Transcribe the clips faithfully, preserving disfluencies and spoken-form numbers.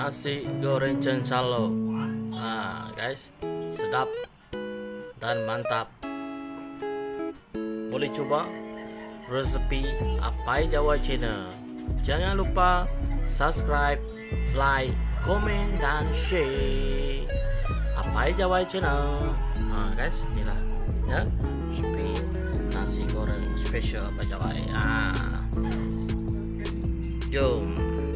nasi goreng calo. Nah guys, sedap dan mantap. Boleh coba resepi Apai Jawa Channel. Jangan lupa subscribe, like, komen, dan share Apai Jawa Channel. Nah guys, inilah ya resepi nasi goreng spesial Apai Jawa. Ah, jom.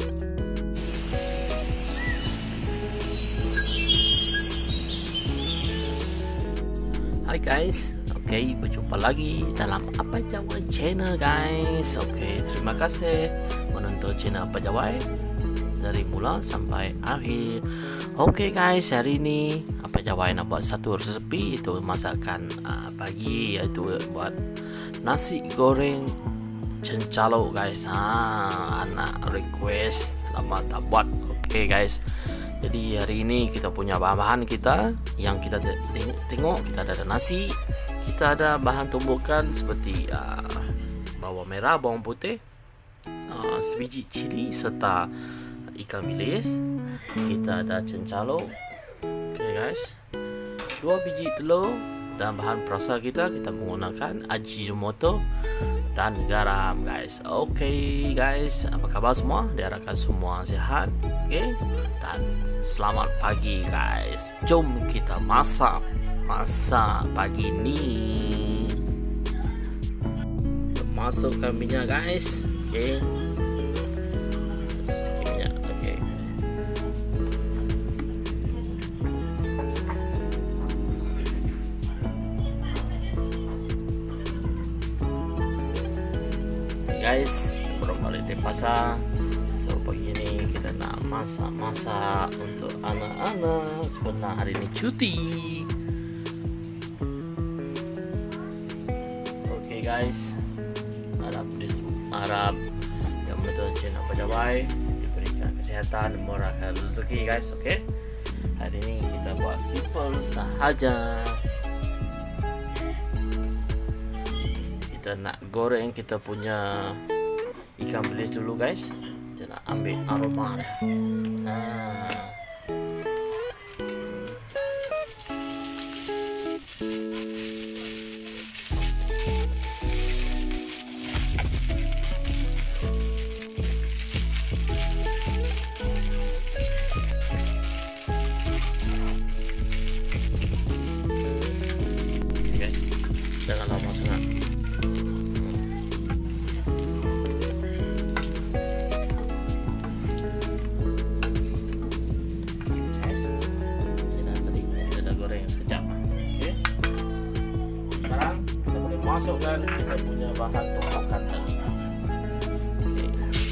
Hai guys, oke okay, berjumpa lagi dalam Apai Jawa Channel guys. Oke, okay, terima kasih menonton channel Apai Jawa dari mula sampai akhir. Oke okay guys, hari ini Apai Jawa nak buat satu resepi, itu masakan uh, pagi, yaitu buat nasi goreng calo guys. Ha, anak request lama tak buat. Oke okay guys, jadi hari ini kita punya bahan-bahan kita yang kita tengok, tengok kita ada nasi, kita ada bahan tumbukan seperti uh, bawang merah, bawang putih, uh, sebiji cili serta ikan bilis. Kita ada cencalo, oke okay guys, dua biji telur, dan bahan perasa kita kita menggunakan ajinomoto dan garam guys. Oke okay guys, apa kabar semua? Diharapkan semua sehat, oke okay? Dan selamat pagi guys. Jom kita masak masak pagi ini. Masukkan minyak guys, oke okay. Sedikit minyak, oke okay. Guys, belum balik dari pasar, so pagi ini kita nak masak-masak untuk anak-anak. Sebenarnya hari ini cuti. Oke okay guys, harap harap yang menonton channel Apai Jawa diberikan kesehatan, memurahkan rezeki guys. Oke okay? Hari ini kita buat simple sahaja. Kita nak goreng kita punya ikan bilis dulu guys. Kita nak ambil aroma. Nah, guys, jangan lama sangat. Masukkan kita punya bahan tumpukan tadi. Okay.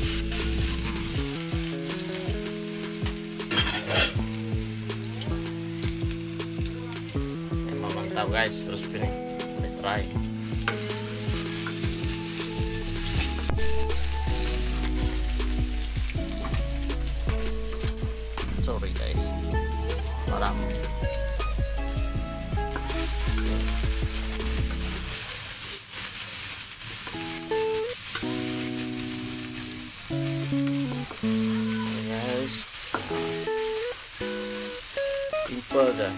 Memang mantap guys, terus pilih, kita try. Sorry guys, malam. Simple dah.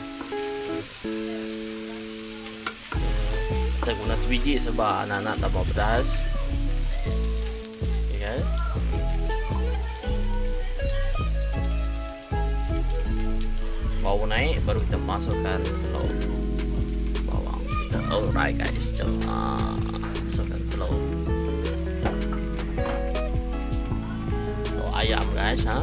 Saya guna sebiji sebab anak-anak tak mau pedas. Okay guys. Bawang naik baru kita masukkan telur. Bawang kita alright guys. Jom masukkan telur. Telur ayam guys, ha.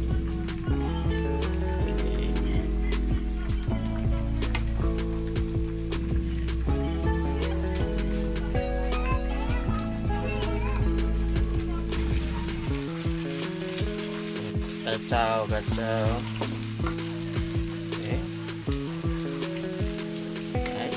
Kacau, kacau. Oke, guys,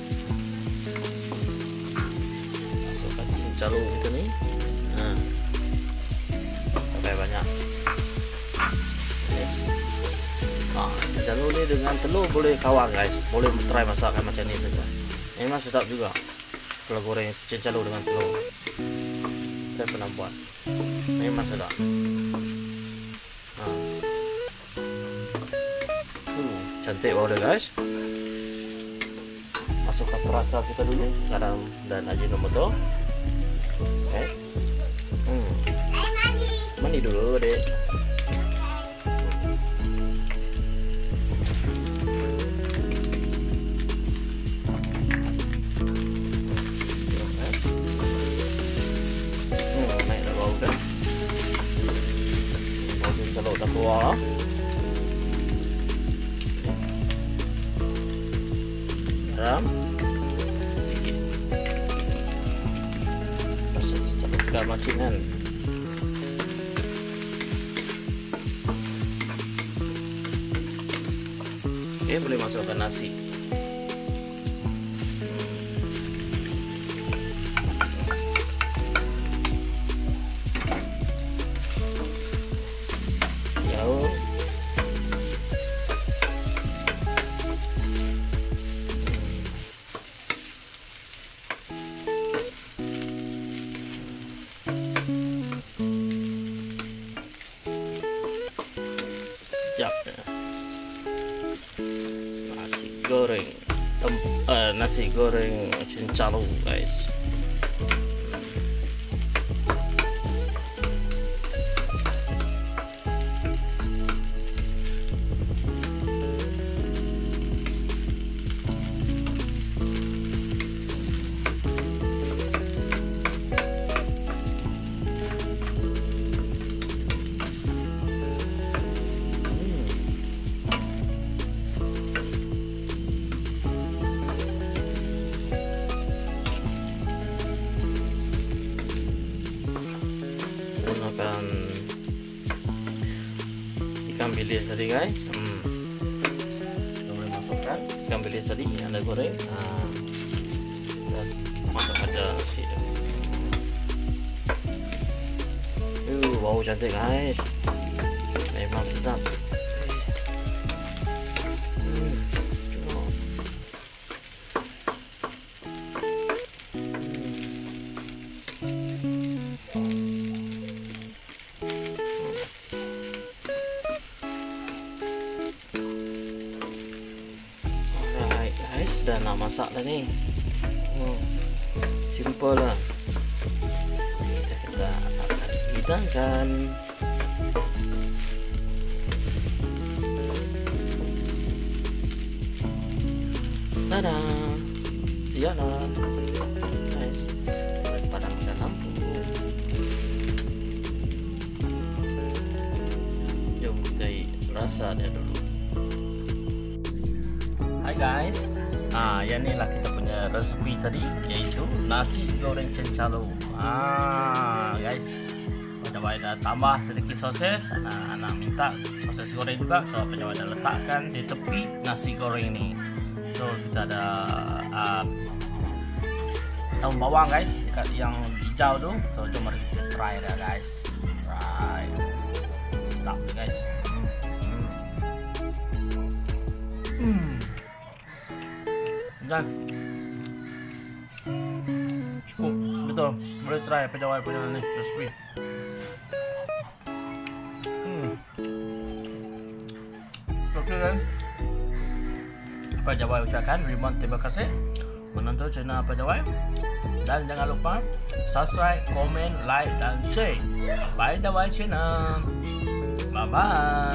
masukkan cencalo kita nih. Nah, sampai banyak. Okay. Nah, cencalo ini dengan telur boleh kawan guys, boleh try masakan macam ini saja. Memang sedap juga kalau goreng cencalo dengan telur. Saya pernah buat, memang sedap. Nah, cantik powder guys. Masukkan perasa kita dulu, garam dan ajinomoto. Oke. Hmm. Mandi dulu deh. Hmm, naik dah bau dah. Bau kalau dah keluar. Garam sedikit, masukkan macinan. Oke, boleh masukkan nasi. Daun. Nasi goreng tem uh, nasi goreng cincalo guys. Gunakan ikan bilis tadi guys. Hmm. Kita boleh masukkan ikan bilis tadi yang anda goreng. Nah, dan masuk aja nasi. Uh, bau cantik guys. Memang sedap. Hmm. Cuma. Dah nak masak dah ni. Hmm. Simple lah. Kita akan hidangkan. Tada, siap lah guys. Padamkan lampu. Jom kita rasa dia dulu. Hai guys. Ah, yang ni lah kita punya resepi tadi, iaitu nasi goreng cincalo. Ah, guys, Pajawai dah tambah sedikit sosis. Nah, anak minta sosis goreng juga, so Pajawai dah letakkan di tepi nasi goreng ni. So kita ada uh, daun bawang guys, dekat yang hijau tu. So jom mari kita try dah guys. Right, sedap guys. Hmm. Hmm. Dan cukup betul, boleh try Pajawai punya ni resipi. Hmm. Okey kan? Pajawai ucapkan ribuan terima kasih menonton channel Pajawai, dan jangan lupa subscribe, komen, like dan share Pajawai channel. Bye bye.